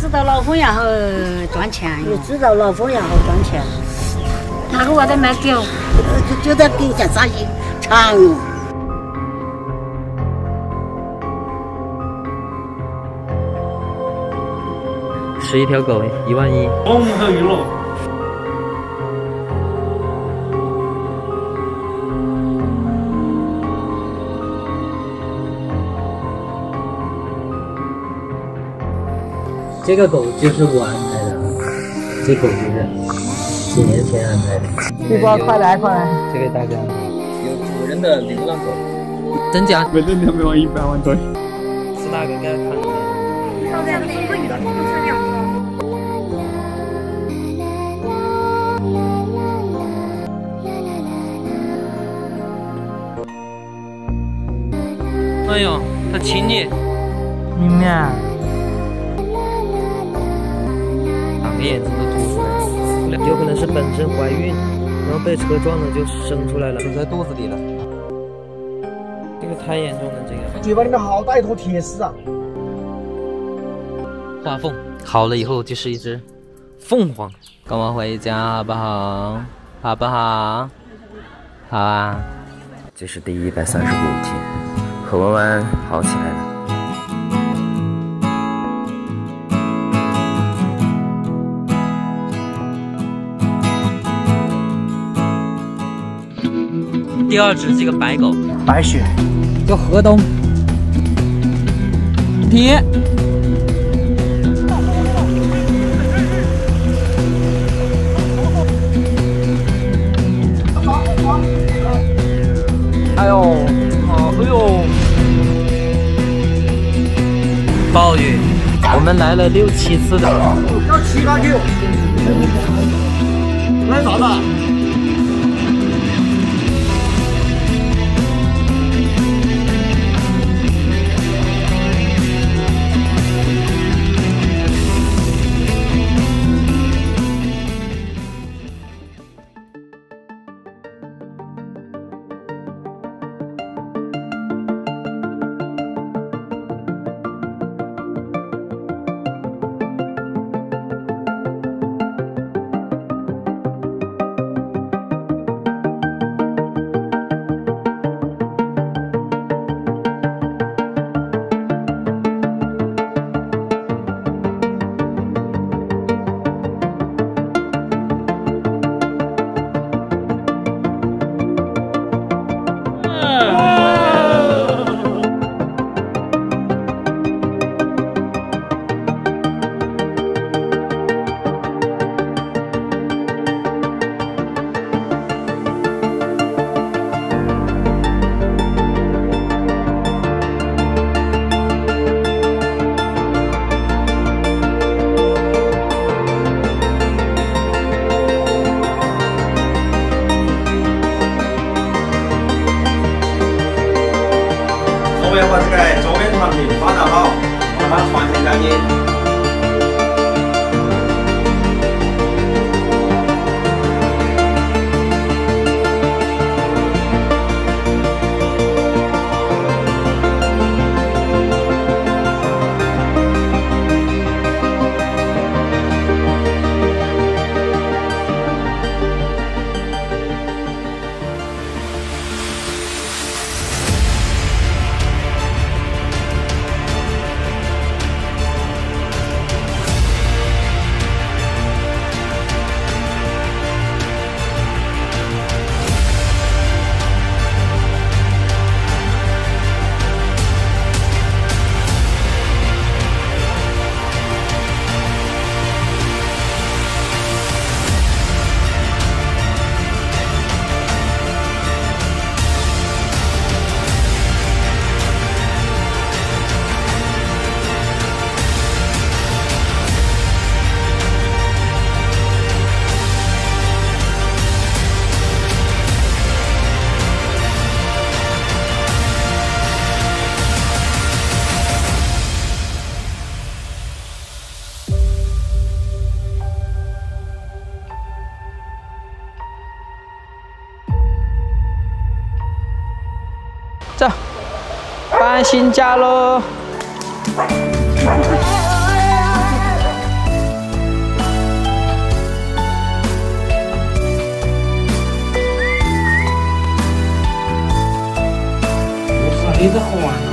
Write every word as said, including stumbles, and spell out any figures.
知道老虎要好赚钱， 又知道老虎要好赚钱。 那个我得卖狗， 就就在狗下啥心长。 十一条狗，一万一。 红河娱乐。 这个狗就是我安排的，这狗就是几年前安排的。 不过快来快来， 这个大哥有主人的流浪狗，真假？ 每人两百万、一百万对。 是哪个给他看的？ 这样子一个鱼的，就是两个。 哎呦，它亲你！ 你们啊。 两个眼睛都凸出来了，有可能是本身怀孕，然后被车撞了就生出来了，生在肚子里了。这个太严重了，这个。 嘴巴里面好大一坨铁丝啊！ 画凤好了以后就是一只凤凰，跟我回家好不好？好不好？好啊。这是第一百三十五天，何弯弯好起来了。 第二只这个白狗， 白雪， 叫河东。停。 哎呦，啊，哎呦！暴雨，我们来了六七次的。 要七八九。来啥子？ 我要把这个周边产品发展好，把它传承下去。 走，搬新家喽！ 杯子喝完了。